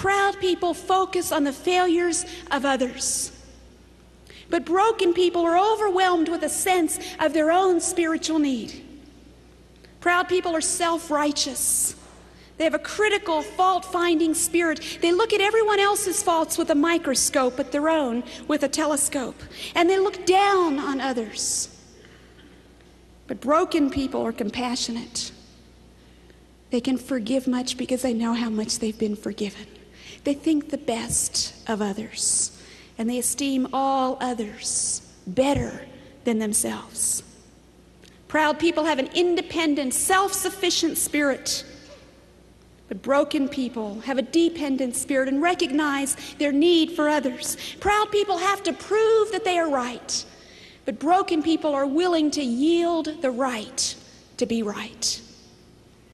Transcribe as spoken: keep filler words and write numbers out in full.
Proud people focus on the failures of others. But broken people are overwhelmed with a sense of their own spiritual need. Proud people are self-righteous. They have a critical, fault-finding spirit. They look at everyone else's faults with a microscope, but their own with a telescope. And they look down on others. But broken people are compassionate. They can forgive much because they know how much they've been forgiven. They think the best of others, and they esteem all others better than themselves. Proud people have an independent, self-sufficient spirit. But broken people have a dependent spirit and recognize their need for others. Proud people have to prove that they are right, but broken people are willing to yield the right to be right.